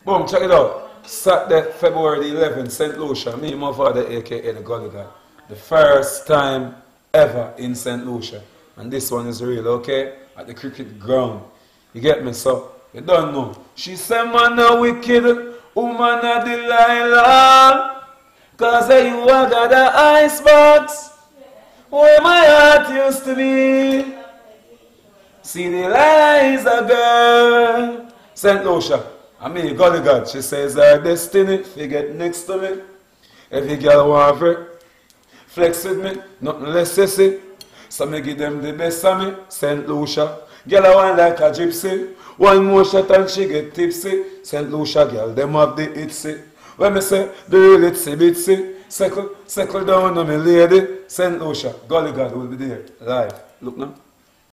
Boom, check it out. Saturday, February the 11th, St. Lucia, me and Mavado, aka the Gully guy. The first time ever in St. Lucia. And this one is real, okay? At the cricket ground. You get me? So, you don't know. She said, man, a wicked, woman, a Delilah. Cause you are got the icebox where my heart used to be. See, Delilah is a girl. St. Lucia. I mean, Gully God, she says her destiny, if you get next to me. Every girl want to flex with me, nothing less sissy. So me give them the best of me, St. Lucia. Girl I want like a gypsy. One more shot and she get tipsy. St. Lucia girl, them have the itsy. When me say, the real itsy bitsy. Settle down on me lady. St. Lucia, Gully God will be there, live. Look now.